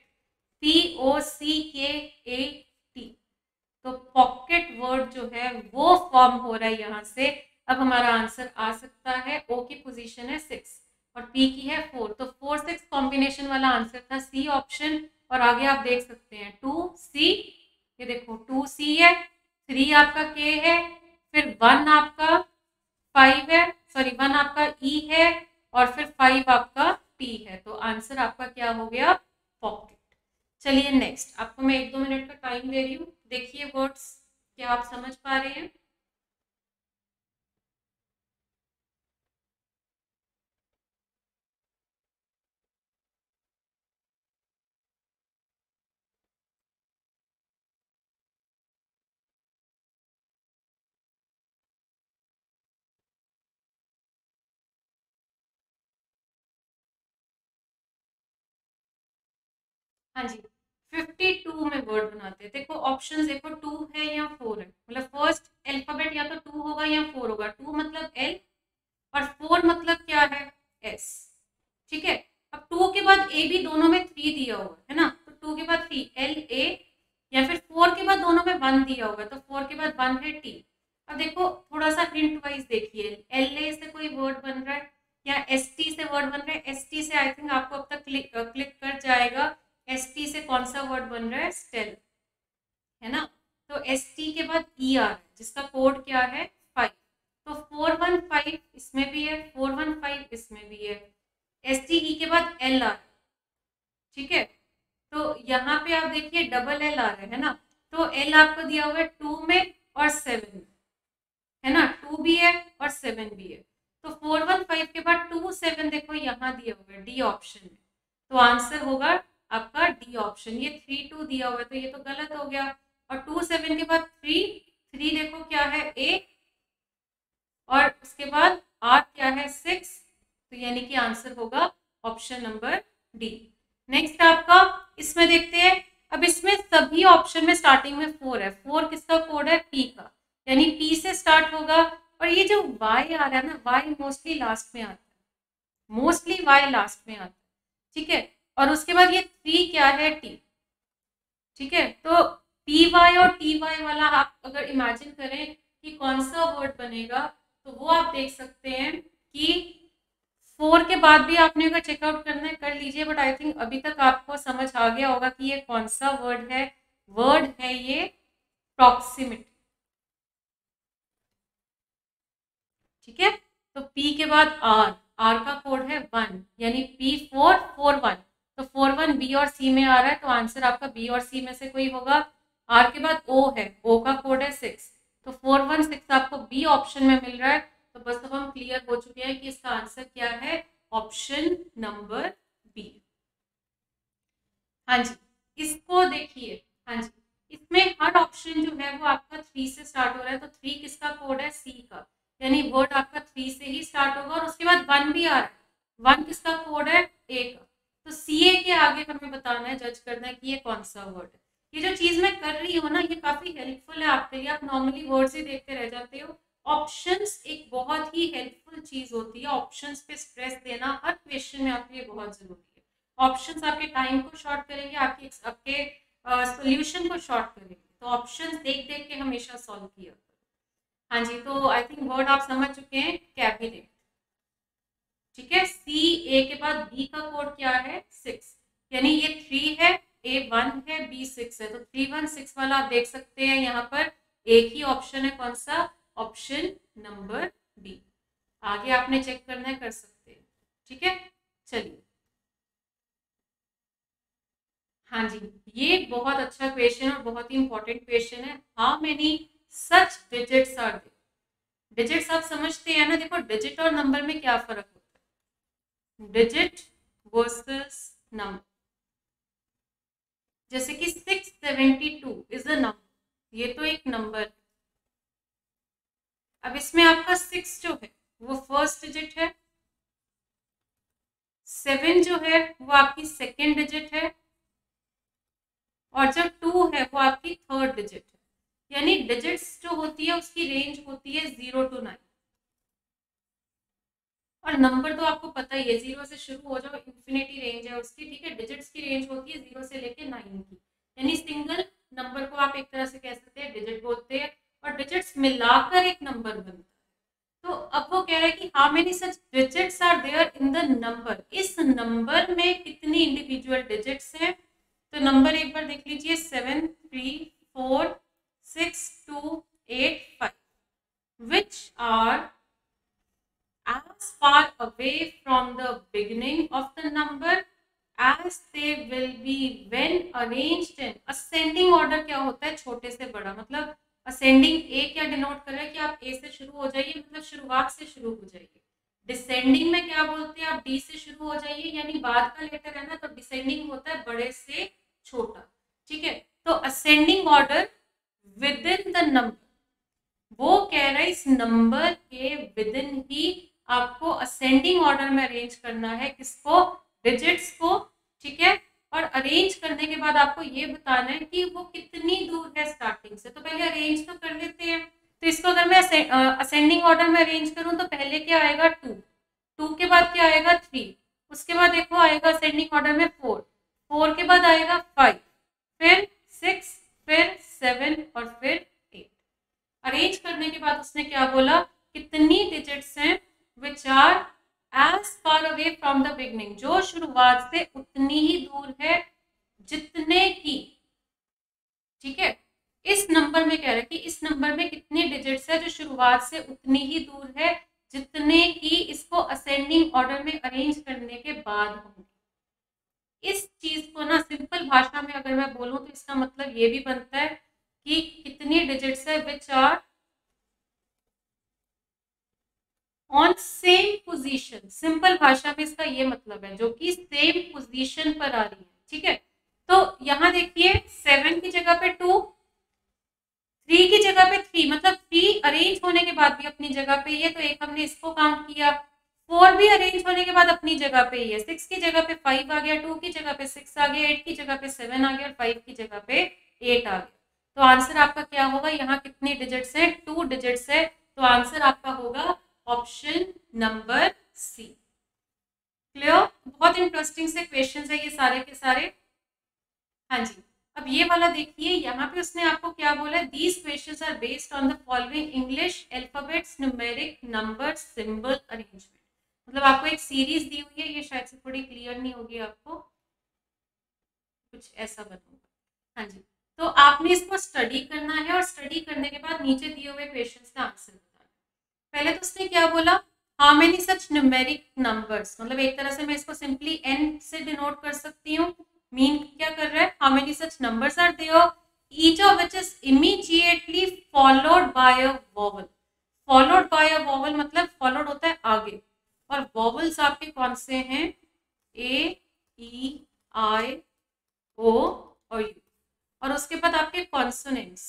POCKAT, तो पॉकेट वर्ड जो है वो फॉर्म हो रहा है यहाँ से। अब हमारा आंसर आ सकता है, ओ की पोजीशन है 6 और पी की है 4, तो 4-6 कॉम्बिनेशन वाला आंसर था सी ऑप्शन। और आगे आप देख सकते हैं 2C, ये देखो 2C है, 3 आपका के है, फिर 1 आपका 5 है, सॉरी 1 आपका ई है, और फिर 5 आपका टी है। तो आंसर आपका क्या हो गया, पॉकेट। चलिए नेक्स्ट, आपको मैं 1-2 मिनट का टाइम दे रही हूँ, देखिए वर्ड्स क्या आप समझ पा रहे हैं। हाँ जी, 52 में वर्ड बनाते हैं। देखो ऑप्शन देखो, 2 है या 4 है, मतलब फर्स्ट अल्फाबेट या तो 2 होगा या 4 होगा। 2 मतलब एल और 4 मतलब क्या है, एस। ठीक है, अब 2 के बाद ए भी दोनों में 3 दिया हुआ है ना, तो 2 के बाद 3 एल ए, या फिर 4 के बाद दोनों में 1 दिया होगा तो 4 के बाद 1 है टी। अब देखो थोड़ा सा हिंट वाइज देखिए, एल ए से कोई वर्ड बन रहा है या एस टी से वर्ड बन रहा है। एस टी से आई थिंक आपको अब तक क्लिक कर जाएगा, एस टी से कौन सा वर्ड बन रहा है, स्टेल, है ना। तो एस टी के बाद ई आ रहा है जिसका कोड क्या है, 5। तो 415 इसमें भी है, 415 इसमें भी है। एस टी ई के बाद एल आ रहा है, ठीक है। तो यहाँ पे आप देखिए डबल एल आ रहा है ना, तो एल आपको दिया हुआ है 2 में और 7 में, है ना, 2 भी है और 7 भी है। तो 415 के बाद 2 7 देखो यहाँ दिया हुआ है डी ऑप्शन में, तो आंसर होगा आपका डी ऑप्शन। ये 3 2 दिया हुआ है तो ये तो गलत हो गया, और 2 7 के बाद 3 देखो क्या है, ए, और उसके बाद आर क्या है, 6, तो यानी कि आंसर होगा ऑप्शन नंबर डी। नेक्स्ट आपका इसमें देखते हैं, अब इसमें सभी ऑप्शन में स्टार्टिंग में 4 है। 4 किसका कोड है, पी का, यानी पी से स्टार्ट होगा। और ये जो वाई आ रहा है ना, वाई मोस्टली लास्ट में आता है, मोस्टली वाई लास्ट में आता है, ठीक है। और उसके बाद ये 3 क्या है, टी, ठीक है। तो पी वाई और टी वाई वाला आप अगर इमेजिन करें कि कौन सा वर्ड बनेगा, तो वो आप देख सकते हैं कि 4 के बाद भी आपने अगर चेकआउट करना है कर लीजिए, बट आई थिंक अभी तक आपको समझ आ गया होगा कि ये कौन सा वर्ड है। वर्ड है ये प्रॉक्सिमिटी, ठीक है। तो पी के बाद आर, आर का कोड है 1, यानी P441, तो 41 बी और सी में आ रहा है, तो आंसर आपका बी और सी में से कोई होगा। आर के बाद ओ है, ओ का कोड है 6, तो 416 आपको बी ऑप्शन में मिल रहा है। तो बस अब हम क्लियर हो चुके हैं कि इसका आंसर क्या है, ऑप्शन नंबर बी। हाँ जी, इसको देखिए, हाँ जी, इसमें हर ऑप्शन जो है वो आपका 3 से स्टार्ट हो रहा है, तो 3 किसका कोड है, सी का, यानी वर्ड आपका 3 से ही स्टार्ट होगा। और उसके बाद 1 भी आ रहा है, 1 किसका कोड है, ए का। तो सी ए के आगे हमें बताना है, जज करना है कि ये कौन सा वर्ड है। ये जो चीज मैं कर रही हूँ ना, ये काफी हेल्पफुल है आपके लिए, आप नॉर्मली वर्ड्स ही देखते रह जाते हो। ऑप्शंस एक बहुत ही हेल्पफुल चीज होती है, ऑप्शंस पे स्ट्रेस देना हर क्वेश्चन में आपके लिए बहुत जरूरी है। ऑप्शंस आपके टाइम को शॉर्ट करेंगे, आपके आपके सॉल्यूशन को शॉर्ट करेंगे, तो ऑप्शंस देख देख के हमेशा सॉल्व किया करो। हाँ जी, तो आई थिंक वर्ड आप समझ चुके हैं, कैबिनेट, ठीक है। सी ए के बाद बी का कोड क्या है, 6, यानी ये 3 है, ए 1 है, बी 6 है, तो 316 वाला आप देख सकते हैं यहाँ पर एक ही ऑप्शन है, कौन सा, ऑप्शन नंबर बी। आगे आपने चेक करना है, कर सकते हैं, ठीक है। चलिए, हाँ जी, ये बहुत अच्छा क्वेश्चन और बहुत ही इंपॉर्टेंट क्वेश्चन है। How many such digits are there. Digits आप समझते हैं ना, देखो डिजिट और नंबर में क्या फर्क होता है, डिजिट वर्सेस नंबर। जैसे कि 672 इज अ नंबर, ये तो एक नंबर। अब इसमें आपका 6 जो है वो फर्स्ट डिजिट है, 7 जो है वो आपकी सेकेंड डिजिट है, और जो 2 है वो आपकी थर्ड डिजिट है। यानी डिजिट्स जो होती है उसकी रेंज होती है 0 to 9। और नंबर तो आपको पता ही है, 0 से शुरू हो जाओ, इंफिनिटी रेंज है उसकी, ठीक है। डिजिट्स की रेंज होती है 0 से लेके 9 की, यानी सिंगल नंबर को आप एक तरह से कह सकते हैं डिजिट बोलते हैं, और डिजिट्स मिलाकर एक नंबर बनता है। तो अब वो कह रहा है कि how many such digits are there in the number, इस नंबर में कितनी इंडिविजुअल डिजिट्स हैं। तो नंबर एक बार देख लीजिए, 7 3 4 6 2 8 5 which are as far away from the beginning of the number as they will be when arranged in ascending order। क्या होता है, छोटे से बड़ा, मतलब असेंडिंग ए क्या डिनोट कर रहा है कि आप ए से शुरू हो जाइए, मतलब शुरुआत से शुरू हो जाइए। डिसेंडिंग में क्या बोलते हैं, आप डी से शुरू हो जाइए, यानी बाद का लेटर है ना, तो डिसेंडिंग होता है बड़े से छोटा, ठीक है। तो ascending order within the number, वो कह रहा है इस नंबर के विद इन ही आपको असेंडिंग ऑर्डर में अरेंज करना है, किसको, डिजिट्स को, ठीक है। और अरेंज करने के बाद आपको ये बताना है कि वो कितनी दूर है स्टार्टिंग से। तो पहले अरेंज तो कर लेते हैं। तो इसको अगर मैं असेंडिंग ऑर्डर में अरेंज करूं तो पहले क्या आएगा 2, 2 के बाद क्या आएगा 3, उसके बाद देखो आएगा असेंडिंग ऑर्डर में 4, 4 के बाद आएगा 5, फिर 6, फिर 7 और फिर 8। अरेंज करने के बाद उसने क्या बोला, कितनी डिजिट्स हैं, which are as far away from the beginning, जो शुरुआत से उतनी ही दूर है जितने की, ठीक है। इस नंबर में कह रहा है कि इस नंबर में कितनी डिजिट्स है जो शुरुआत से उतनी ही दूर है जितने की इसको असेंडिंग ऑर्डर में अरेंज करने के बाद होंगे। इस चीज को ना सिंपल भाषा में अगर मैं बोलूं तो इसका मतलब ये भी बनता है कि कितनी डिजिट्स है which are on same position. Simple भाषा में इसका ये मतलब है जो कि सेम पोजीशन पर आ रही है, ठीक है। तो यहाँ देखिए 7 की जगह पे 2, 3 की जगह पे 3, मतलब 3 अरेंज होने के बाद भी अपनी जगह पे ही है, तो एक हमने इसको काउंट किया। 4 भी अरेंज होने के बाद अपनी जगह पे ही है, 6 की जगह पे 5 आ गया, 2 की जगह पे 6 आ गया, 8 की जगह पे 7 आ गया और 5 की जगह पे 8 आ गया। तो आंसर आपका क्या होगा, यहाँ कितनी डिजिट्स है, 2 डिजिट्स है, तो आंसर आपका होगा ऑप्शन नंबर सी। क्लियर। बहुत इंटरेस्टिंग से क्वेश्चंस है ये सारे के सारे। हाँ जी, अब ये वाला देखिए, यहाँ पे उसने आपको क्या बोला है, these questions are based on the following English alphabets numeric number symbol arrangement. मतलब आपको एक सीरीज दी हुई है, ये शायद से थोड़ी क्लियर नहीं होगी आपको, कुछ ऐसा बनूंगा। हाँ जी, तो आपने इसको स्टडी करना है और स्टडी करने के बाद नीचे दिए हुए क्वेश्चंस का आंसर बताना है। पहले तो उसने क्या बोला, how many such numeric numbers, मतलब एक तरह से मैं इसको सिंपली एन से डिनोट कर सकती हूँ। मीन क्या कर रहा है, how many such numbers are there each of which is immediately followed by a vowel. Followed by a vowel मतलब फॉलोड होता है आगे, और वोवेल्स आपके कौन से हैं, ए ई आई ओ और यू, और उसके बाद आपके कॉन्सोनेंट्स।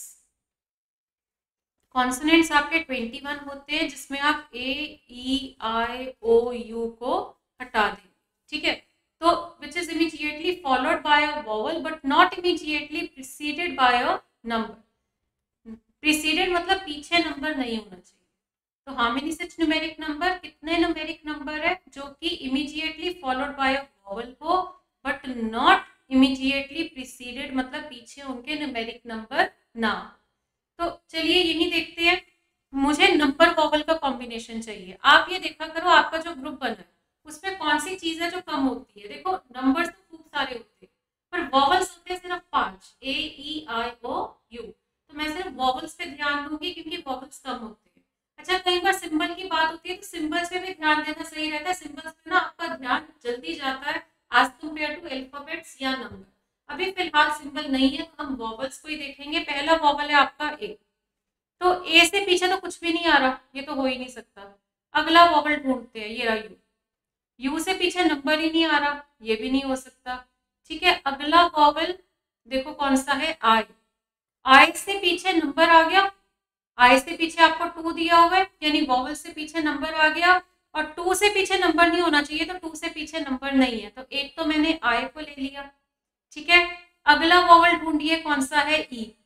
कॉन्सोनेंट्स आपके 21 होते हैं, जिसमें आप ए ई आई ओ यू को हटा दें, ठीक है। तो which is immediately followed by a vowel but not immediately preceded by a number. Preceded मतलब पीछे नंबर नहीं होना चाहिए। तो how many such numeric number, कितने न्यूमेरिक नंबर है जो कि immediately followed by a vowel हो बट नॉट इमीडिएटली प्रीसीडेड, मतलब पीछे उनके न्यूमेरिक नंबर ना। तो चलिए यही देखते हैं। मुझे नंबर वोवेल का कॉम्बिनेशन चाहिए। आप ये देखा करो आपका जो ग्रुप बना है उसमें कौन सी चीज है जो कम होती है। देखो नंबर्स तो खूब सारे होते हैं पर वोवेल्स होते हैं सिर्फ 5, ए ई आई ओ यू। तो मैं सिर्फ वोवेल्स पे ध्यान दूंगी क्योंकि वोवेल्स कम होते हैं। अच्छा, कई बार सिंबल की बात होती है तो सिंबल्स पे भी ध्यान देना सही रहता है। सिंबल्स पे ना आपका ध्यान जल्दी जाता है एज कम्पेयर टू अल्फाबेट्स या नंबर। अभी फिलहाल सिंबल नहीं है तो हम वोवेल्स को ही देखेंगे। पहला वोवेल है आपका ए, तो ए से पीछे तो कुछ भी नहीं आ रहा, ये तो हो ही नहीं सकता। अगला वोवेल ढूंढते हैं, ये रहा यू। यू से पीछे नंबर ही नहीं आ रहा, ये भी नहीं हो सकता, ठीक है। अगला वोवेल देखो कौन सा है, आई। आई से पीछे नंबर आ गया, आई से पीछे आपको 2 दिया हुआ है यानी वोवेल से पीछे नंबर आ गया, और 2 से पीछे नंबर नहीं होना चाहिए तो 2 से पीछे नंबर नहीं है, तो एक तो मैंने आई को ले लिया, ठीक है। अगला वोवेल ढूंढिए कौन सा है, ई।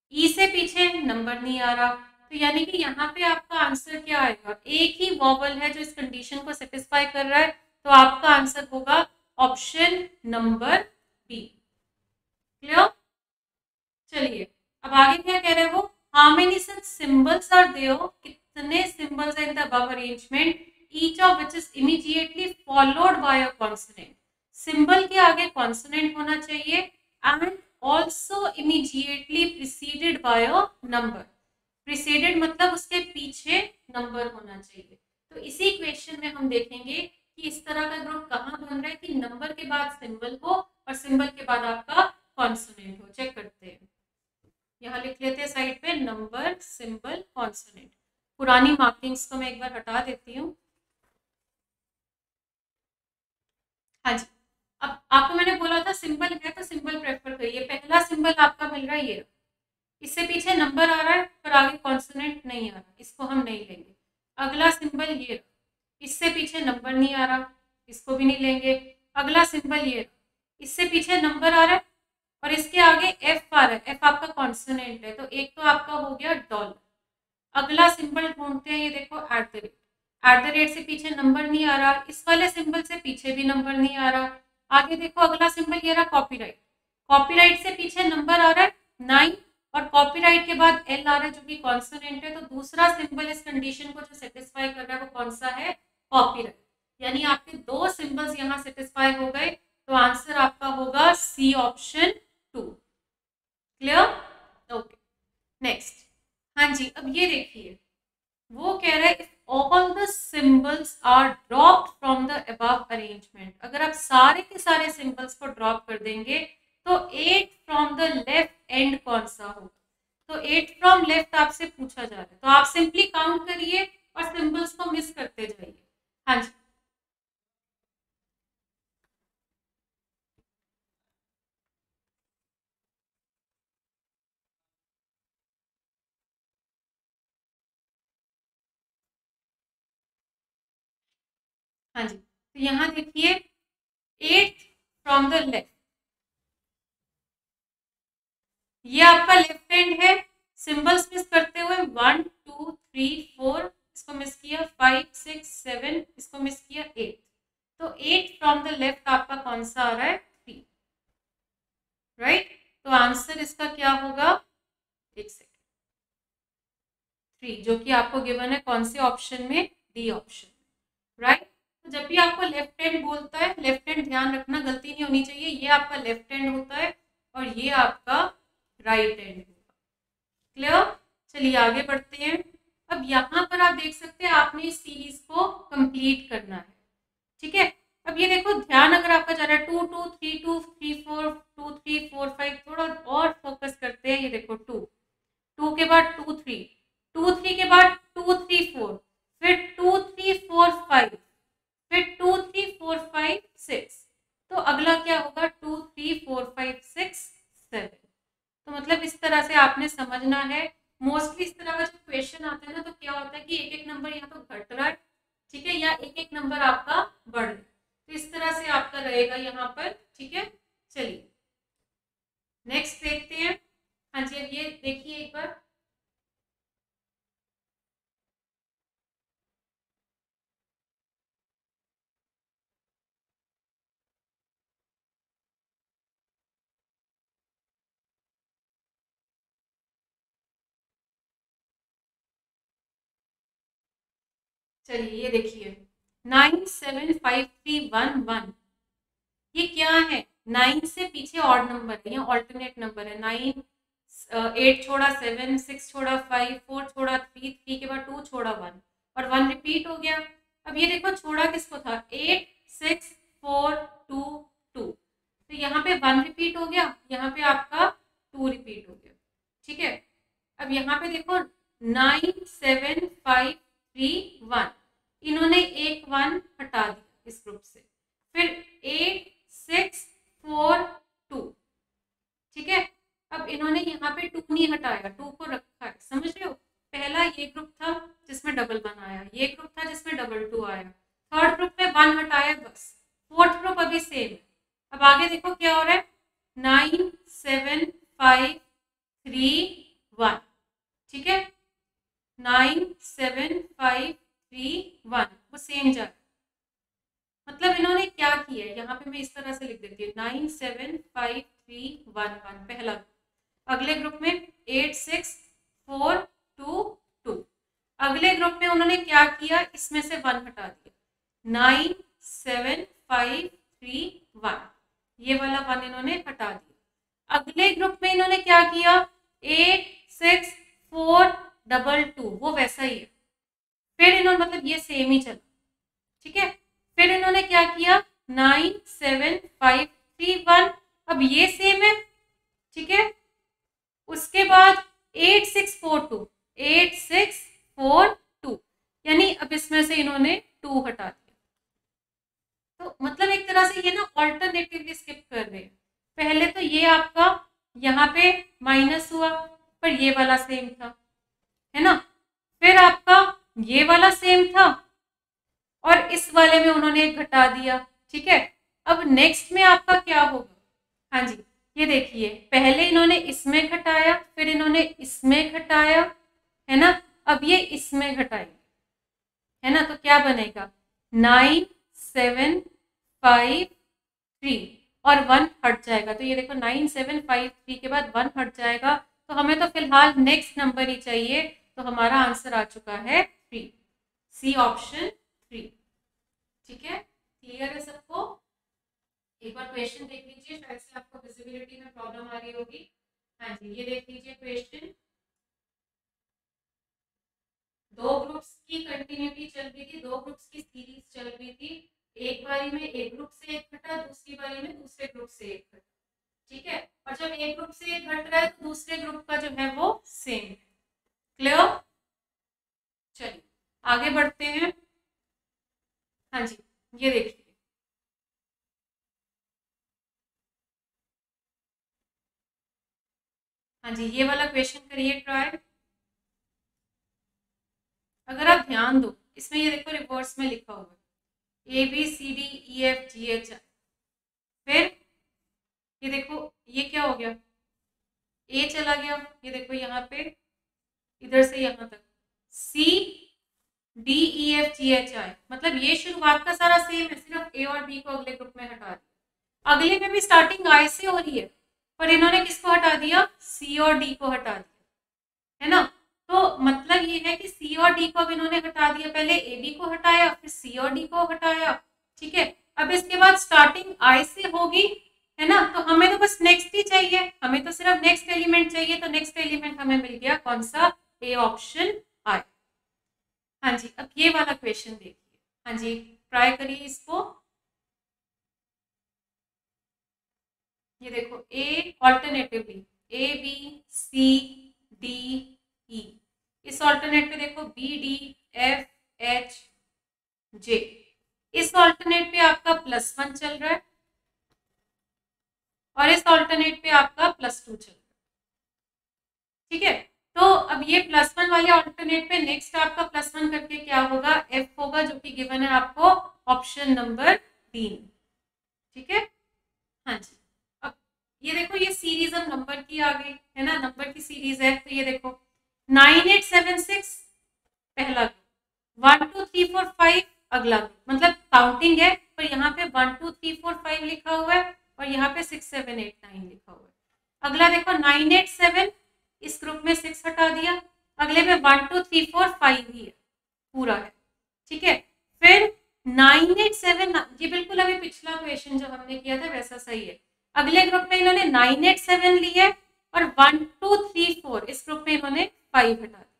ई से पीछे नंबर नहीं आ रहा, तो यानी कि यहाँ पे आपका आंसर क्या आएगा, एक ही वॉवल है जो इस कंडीशन को सेटिस्फाई कर रहा है, तो आपका आंसर होगा ऑप्शन नंबर बी। क्लियर? चलिए अब आगे क्या कह रहे हैं वो, how many such symbols are there, कितने सिंबल्स हैं in the above arrangement, each of which is immediately followed by a consonant. Symbol के आगे कॉन्सोनेंट होना चाहिए and also immediately preceded by a number. Preceded मतलब उसके पीछे नंबर होना चाहिए। तो इसी क्वेश्चन में हम देखेंगे कि इस तरह का ग्रुप कहाँ बन रहा है कि नंबर के बाद सिंबल हो और सिंबल के बाद आपका कॉन्सोनेंट हो। चेक करते हैं, यहाँ लिख लेते हैं साइड पे नंबर सिंबल कॉन्सोनेंट। पुरानी मार्किंग्स को मैं एक बार हटा देती हूँ। हाँ जी, अब आपको मैंने बोला था सिंबल है तो सिंबल प्रेफर करिए। पहला सिंबल आपका मिल रहा है ये, इससे पीछे नंबर आ रहा है पर आगे कॉन्सोनेंट नहीं आ रहा, इसको हम नहीं लेंगे। अगला सिंबल ये, इससे पीछे नंबर नहीं आ रहा, इसको भी नहीं लेंगे। अगला सिंबल ये, इससे पीछे नंबर आ रहा है और इसके आगे एफ आ रहा है, एफ आपका कॉन्सोनेंट है, तो एक तो आपका हो गया डॉलर। अगला सिंबल ढूंढते हैं, ये देखो at the rate, at the rate से पीछे नंबर नहीं आ रहा, इस वाले सिंबल से पीछे भी नंबर नहीं आ रहा। आगे देखो अगला सिंबल ये रहा कॉपीराइट, कॉपीराइट से पीछे नंबर आ रहा है 9 और कॉपीराइट के बाद एल आ रहा है जो कि कॉन्सोनेंट है, तो दूसरा सिंबल इस कंडीशन को जो सेटिस्फाई कर रहा है वो कौन सा है, कॉपीराइट। यानी आपके दो सिंबल्स यहाँ सेटिस्फाई हो गए, तो आंसर आपका होगा C option 2। Clear? Okay, next. हाँ जी, अब ये देखिए वो कह रहा है if all the symbols are dropped from the above arrangement, अगर आप सारे के सारे सिंबल्स को ड्रॉप कर देंगे तो 8 फ्रॉम द लेफ्ट एंड कौन सा होगा। तो 8 फ्रॉम लेफ्ट आपसे पूछा जा रहा है, तो आप सिंपली काउंट करिए और सिंबल्स को मिस करते जाइए। हाँ जी, हाँ जी, तो यहाँ देखिए 8 फ्रॉम द लेफ्ट, ये आपका लेफ्ट हैंड है। सिंबल्स मिस करते हुए 1 2 3 4, इसको मिस किया, 5 6 7, इसको मिस किया, 8। तो 8 फ्रॉम द लेफ्ट आपका कौन सा आ रहा है, 3। राइट, तो आंसर इसका क्या होगा, एक सेकेंड, 3, जो कि आपको गिवन है कौन से ऑप्शन में, डी ऑप्शन। राइट, तो जब भी आपको लेफ्ट हैंड बोलता है, लेफ्ट हैंड ध्यान रखना गलती नहीं होनी चाहिए, ये आपका लेफ्ट हैंड होता है और ये आपका राइट हैंड होगा। क्लियर? चलिए आगे बढ़ते हैं। अब यहाँ पर आप देख सकते हैं आपने इस सीरीज को कंप्लीट करना है। ठीक है, अब ये देखो ध्यान अगर आपका जा रहा है 2 2 3 2 3 4 2 3 4 5, थोड़ा और फोकस करते हैं। ये देखो 2 2 के बाद 2 3, 2 3 के बाद 2 3 4, फिर 2 3 4 5, फिर 2 3 4 5 6, तो अगला क्या होगा 2 3 4 5 6 7। तो मतलब इस तरह से आपने समझना है। मोस्टली इस तरह का जब क्वेश्चन आता है ना, तो क्या होता है कि एक एक नंबर या तो घट रहा है, ठीक है, या एक एक नंबर आपका बढ़ रहा है, तो इस तरह से आपका रहेगा यहाँ पर। ठीक है, चलिए नेक्स्ट देखते हैं। हाँ जी, अब ये देखिए एक बार, चलिए ये देखिए 9 7 5 3 1 1, ये क्या है, 9 से पीछे ऑड नंबर है, ये ऑल्टरनेट नंबर है। 9 8 छोड़ा 7, 6 छोड़ा 5, 4 छोड़ा 3, 3 के बाद 2 छोड़ा 1 और 1 रिपीट हो गया। अब ये देखो छोड़ा किसको था, 8 6 4 2 2, तो यहाँ पे 1 रिपीट हो गया, यहाँ पे आपका 2 रिपीट हो गया। ठीक है, अब यहाँ पे देखो 9 7 5 3 1, इन्होंने एक 1 हटा दिया इस ग्रुप से, फिर 8 6 4 2। ठीक है, अब इन्होंने यहाँ पे 2 नहीं हटाया, 2 को रखा है, समझ रहे हो। पहला ये ग्रुप था जिसमें डबल 1 आया, ये ग्रुप था जिसमें डबल 2 आया, थर्ड ग्रुप में 1 हटाया बस, फोर्थ ग्रुप अभी सेम है। अब आगे देखो क्या हो रहा है, 9 7 5 3 1, ठीक है। 9 7 5 3 1 वो सेम जा रहा है। मतलब इन्होंने क्या किया है, यहाँ पे मैं इस तरह से लिख देती हूँ 9 7 5 3 1 1 पहला। अगले ग्रुप में 8 6 4 2 2। अगले ग्रुप में उन्होंने क्या किया, इसमें से 1 हटा दिया, 9 7 5 3 1 ये वाला 1 इन्होंने हटा दिया। अगले ग्रुप में इन्होंने क्या किया, 8 6 4 2 2 वो वैसा ही है। फिर इन्होंने मतलब ये सेम ही चला, ठीक है। फिर इन्होंने क्या किया 9 7 5 3 1 अब ये सेम है, ठीक है। उसके बाद 8 6 4 2 8 6 4 2 यानी अब इसमें से इन्होंने 2 हटा दिया। तो मतलब एक तरह से ये ना ऑल्टरनेटिवली स्किप कर रहे हैं। पहले तो ये आपका यहाँ पे माइनस हुआ पर ये वाला सेम था, है ना। फिर आपका ये वाला सेम था और इस वाले में उन्होंने एक घटा दिया, ठीक है। अब नेक्स्ट में आपका क्या होगा, हाँ जी ये देखिए पहले इन्होंने इसमें घटाया, फिर इन्होंने इसमें घटाया, है ना। अब ये इसमें घटाएंगे, है ना। तो क्या बनेगा 9 7 5 3 और 1 हट जाएगा। तो ये देखो 9 7 5 3 के बाद 1 हट जाएगा। तो हमें तो फिलहाल नेक्स्ट नंबर ही चाहिए। तो हमारा आंसर आ चुका है 3, सी ऑप्शन 3, ठीक है। क्लियर है सबको? एक बार क्वेश्चन देख लीजिए, शायद से आपको विजिबिलिटी में प्रॉब्लम आ रही होगी। हाँ जी ये देख लीजिए क्वेश्चन, दो ग्रुप्स की कंटिन्यूटी चल रही थी, दो ग्रुप्स की सीरीज चल रही थी। एक बारी में एक ग्रुप से एक घटा, दूसरी बारी में दूसरे ग्रुप से एक घटा, ठीक है। और जब एक ग्रुप से एक घट रहा है तो दूसरे ग्रुप का जो है वो सेम है। क्लियर? चलिए आगे बढ़ते हैं। हाँ जी ये देखिए, हाँ जी ये वाला क्वेश्चन करिए ट्राई। अगर आप ध्यान दो इसमें ये देखो रिवर्स में लिखा हुआ है ABCDEFGHI। फिर ये देखो ये क्या हो गया, ए चला गया, ये देखो यहाँ पे इधर से यहाँ तक CDEFGHI। मतलब ये शुरुआत का सारा सेम है, सिर्फ ए और बी को अगले ग्रुप में हटा दिया। अगले में भी स्टार्टिंग आई से हो रही है पर इन्होंने किसको हटा दिया, सी और डी को हटा दिया, है ना। तो मतलब ये है कि सी और डी को अब इन्होंने हटा दिया, पहले ए बी को हटाया फिर सी और डी को हटाया, ठीक है। अब इसके बाद स्टार्टिंग आई से होगी, है ना। तो हमें तो बस नेक्स्ट ही चाहिए, हमें तो सिर्फ नेक्स्ट एलिमेंट चाहिए। तो नेक्स्ट एलिमेंट हमें मिल गया कौन सा, ए ऑप्शन आई। हाँ जी अब ये वाला क्वेश्चन देखिए, हाँ जी ट्राई करिए इसको। ये देखो ए ऑल्टरनेटिवली ABCDE, इस ऑल्टरनेट पे देखो BDFHJ, इस ऑल्टरनेट पे आपका +1 चल रहा है और इस ऑल्टरनेट पे आपका +2 चल रहा है, ठीक है। तो अब ये +1 वाले ऑल्टरनेट पे नेक्स्ट आपका +1 करके क्या होगा, F होगा, जो कि गिवन है आपको ऑप्शन नंबर 3, ठीक है। हाँ जी अब ये देखो ये सीरीज अब नंबर की आ गई, है ना, नंबर की सीरीज है। तो ये देखो 9876 पहला, 1 2 3 4 5 अगला, मतलब काउंटिंग है पर यहाँ पे 1 2 3 4 5 लिखा हुआ है और यहाँ पे 6 7 8 9 लिखा हुआ है। अगला देखो 987, इस ग्रुप में 6 हटा दिया, अगले में 1 2 3 4 5 ही है, पूरा है, ठीक है। फिर 987, ये बिल्कुल अभी पिछला क्वेश्चन जो हमने किया था वैसा सही है। अगले ग्रुप में इन्होंने 987 ली है और 1 2 3 4 इस ग्रुप में इन्होंने 5 हटा दिया,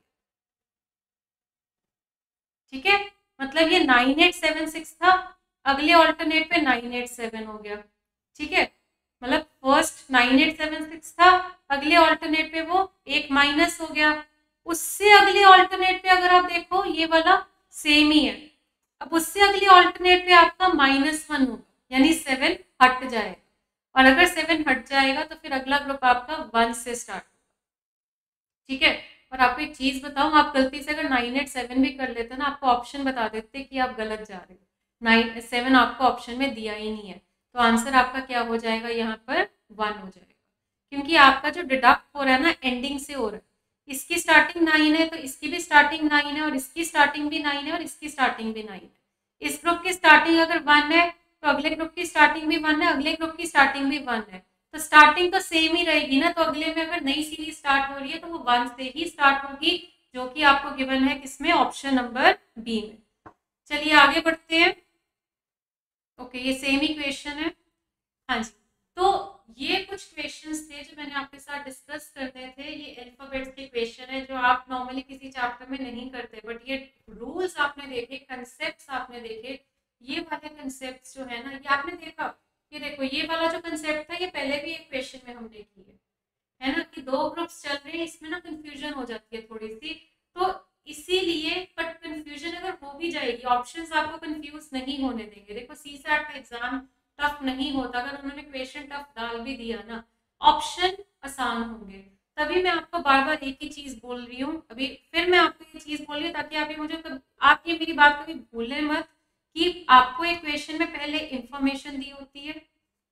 ठीक है। मतलब ये 9876 था, अगले ऑल्टरनेट पे 987 हो गया, ठीक है। मतलब फर्स्ट 9876 था, अगले ऑल्टरनेट पे वो एक माइनस हो गया, उससे अगले ऑल्टरनेट पे अगर आप देखो ये वाला सेम ही है। अब उससे अगले ऑल्टरनेट पे आपका -1 होगा, यानी 7 हट जाएगा, और अगर 7 हट जाएगा तो फिर अगला ग्रुप आपका 1 से स्टार्ट होगा, ठीक है। और आपको एक चीज बताऊं, आप गलती से अगर 987 भी कर लेते ना, आपको ऑप्शन बता देते कि आप गलत जा रहे हो, 97 आपको ऑप्शन में दिया ही नहीं है। तो आंसर आपका क्या हो जाएगा, यहाँ पर 1 हो जाएगा, क्योंकि आपका जो डिडक्ट हो रहा है ना एंडिंग से हो रहा है, इसकी स्टार्टिंग 9 है तो इसकी भी स्टार्टिंग 9 है, और इसकी स्टार्टिंग भी 9 है, और इसकी स्टार्टिंग भी 9 है। इस ग्रुप की स्टार्टिंग अगर 1 है तो अगले ग्रुप की स्टार्टिंग भी 1 है, अगले ग्रुप की स्टार्टिंग भी 1 है, तो स्टार्टिंग तो सेम ही रहेगी ना। तो अगले में अगर नई सीरीज स्टार्ट हो रही है तो वो 1 से ही स्टार्ट होगी, जो कि आपको गिवन है किसमें, ऑप्शन नंबर बी में। चलिए आगे बढ़ते हैं। ओके, ये सेम ही क्वेश्चन है। हाँ जी, तो ये कुछ क्वेश्चंस थे जो मैंने आपके साथ डिस्कस करने थे। ये अल्फाबेट्स के क्वेश्चन है जो आप नॉर्मली किसी चैप्टर में नहीं करते, बट ये रूल्स आपने देखे, कंसेप्ट्स आपने देखे। ये वाले कंसेप्ट्स जो है ना, ये आपने देखा। ये देखो, ये वाला जो कंसेप्ट था ये पहले भी एक क्वेश्चन में हमने किया है ना, कि दो ग्रुप्स चल रहे हैं, इसमें ना कंफ्यूजन हो जाती है थोड़ी सी। तो इसीलिए, बट कंफ्यूजन अगर हो भी जाएगी, ऑप्शंस आपको कंफ्यूज नहीं होने देंगे। देखो सीसैट का एग्जाम टफ नहीं होता, अगर उन्होंने क्वेश्चन टफ डाल भी दिया ना, ऑप्शन आसान होंगे। तभी मैं आपको बार बार एक ही चीज बोल रही हूँ। अभी फिर मैं आपको ये चीज बोल रही हूँ ताकि आप ये मुझे आप ये मेरी बात कभी भूलें मत, कि आपको एक क्वेश्चन में पहले इंफॉर्मेशन दी होती है,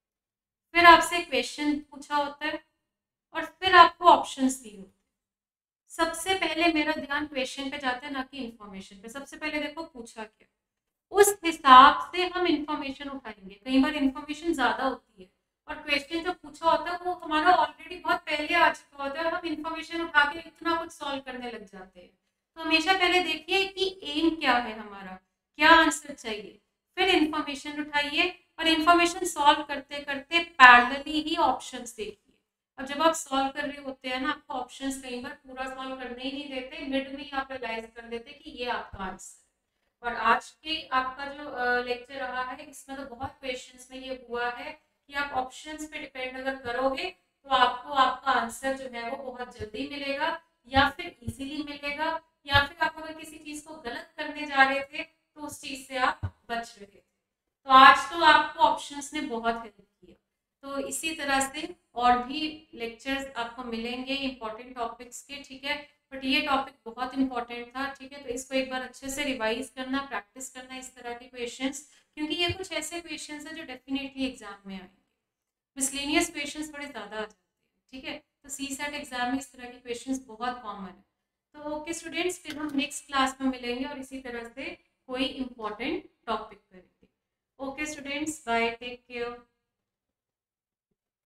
फिर आपसे क्वेश्चन पूछा होता है, और फिर आपको ऑप्शंस दी होती है। सबसे पहले मेरा ध्यान क्वेश्चन पे जाता है, ना कि इंफॉर्मेशन पे। सबसे पहले देखो पूछा क्या, उस हिसाब से हम इंफॉर्मेशन उठाएंगे। कई बार इंफॉर्मेशन ज्यादा होती है और क्वेश्चन जो पूछा होता है वो हमारा ऑलरेडी बहुत पहले आ चुका होता है, और हम इंफॉर्मेशन उठा के इतना कुछ सॉल्व करने लग जाते हैं। तो हमेशा पहले देखिए कि एम क्या है हमारा, क्या आंसर चाहिए, फिर इंफॉर्मेशन उठाइए, और इंफॉर्मेशन सॉल्व करते करते पैरेलली ही ऑप्शंस देखिए। अब जब आप सॉल्व कर रहे होते हैं ना, आपको ऑप्शंस कई बार पूरा सॉल्व करने ही नहीं देते, मिड में ही आप रियलाइज कर देते कि ये आपका आंसर। और आज के आपका जो लेक्चर रहा है, इसमें तो बहुत क्वेश्चंस में ये हुआ है कि आप ऑप्शंस पे डिपेंड अगर करोगे तो आपको आपका आंसर जो है वो बहुत जल्दी मिलेगा, या फिर इजीली मिलेगा, या फिर आप अगर किसी चीज को गलत करने जा रहे थे तो उस चीज से आप बच रहे थे। तो आज तो आपको ऑप्शंस ने बहुत हेल्प किया। तो इसी तरह से और भी लेक्चर्स आपको मिलेंगे इंपॉर्टेंट टॉपिक्स के, ठीक है। बट ये टॉपिक बहुत इंपॉर्टेंट था, ठीक है। तो इसको एक बार अच्छे से रिवाइज करना, प्रैक्टिस करना इस तरह के क्वेश्चंस, क्योंकि ये कुछ ऐसे क्वेश्चंस हैं जो डेफिनेटली एग्जाम में आएंगे। मिसलेनियस क्वेश्चंस बड़े ज़्यादा आ जाते हैं, ठीक है। तो सी सेट एग्जाम में इस तरह के क्वेश्चंस बहुत कॉमन है। तो ओके स्टूडेंट्स, फिर हम नेक्स्ट क्लास में मिलेंगे और इसी तरह से कोई इंपॉर्टेंट टॉपिक करेंगे। Okay students, bye, take care.